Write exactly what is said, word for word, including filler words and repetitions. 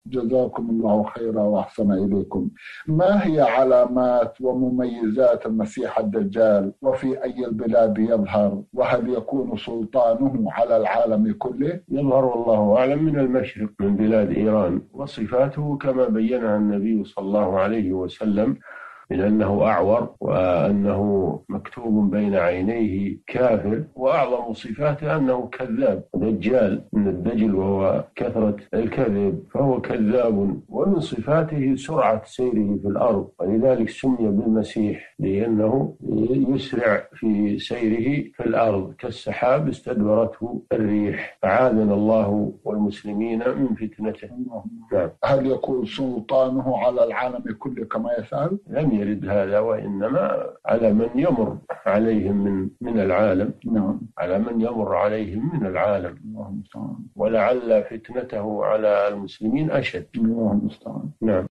جزاكم الله خيرا وأحسن إليكم. ما هي علامات ومميزات المسيح الدجال، وفي أي البلاد يظهر، وهل يكون سلطانه على العالم كله؟ يظهر والله أعلم من المشرق من بلاد إيران، وصفاته كما بينها النبي صلى الله عليه وسلم من أنه أعور، وأنه مكتوب بين عينيه كافر، وأعظم صفاته أنه كذاب دجال من الدجل وهو كثرة الكذب، فهو كذاب. ومن صفاته سرعة سيره في الأرض، ولذلك سمي بالمسيح لأنه يسرع في سيره في الأرض كالسحاب استدبرته الريح، فعاذنا الله والمسلمين من فتنته. نعم. هل يكون سلطانه على العالم كله كما يسأل؟ لم يرد هذا، وإنما على من يمر عليهم من من العالم. نعم. على من يمر عليهم من العالم. الله المستعان. ولعل فتنته على المسلمين أشد. الله المستعان. نعم.